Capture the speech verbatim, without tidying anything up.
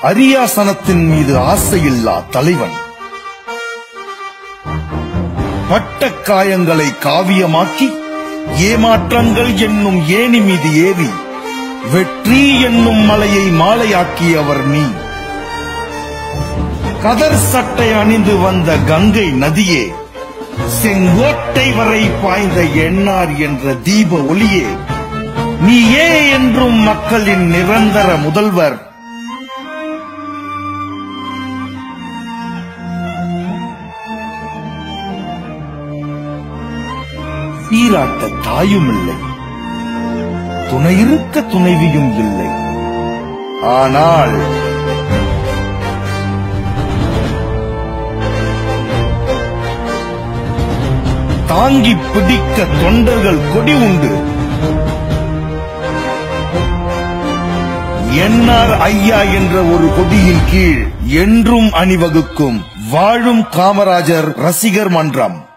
அரியாசனத்தின் மீது ஆசையில்லா தலைவன். பட்டக்காயங்களை காவியமாக்கி ஏமாற்றங்கள் என்னும் ஏணி மீது ஏறி வெற்றி என்னும் மலையை மாலையாக்கியவர் நீ. கதர் சட்டை அணிந்து வந்த கங்கை நதியே, செங்கோட்டை வரை பாய்ந்த எண்ணார் என்ற தீப ஒளியே, நீயே என்றும் மக்களின் நிரந்தர முதல்வர். சீராட்ட தாயும் இல்லை, துணையிருக்க துணைவியும் இல்லை. ஆனால் தாங்கி பிடிக்க தொண்டர்கள் கொடி உண்டு. என்ஆர் ஐயா என்ற ஒரு கொடியின் கீழ் என்றும் அணிவகுக்கும் வாழும் காமராஜர் ரசிகர் மன்றம்.